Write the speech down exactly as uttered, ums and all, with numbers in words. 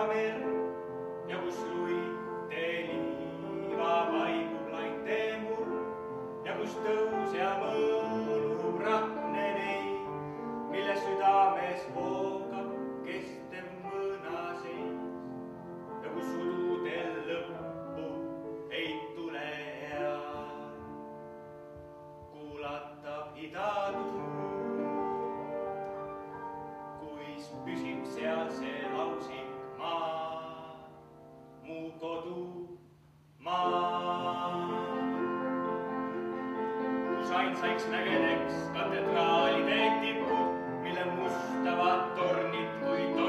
mer ja kus luite liiva vaibub laite murd ja kus tõus ja mõõnub rakne neid, mille südames voogab kestev mõõna seis ja kus ududel lõppu ei tule head. Kuulatab idatuul, kuis püsib seal see lausik maa, mu kodu maa. Kus ainsaiks mägedeks katedraalide tipud, mille mustavad tornid kui tornid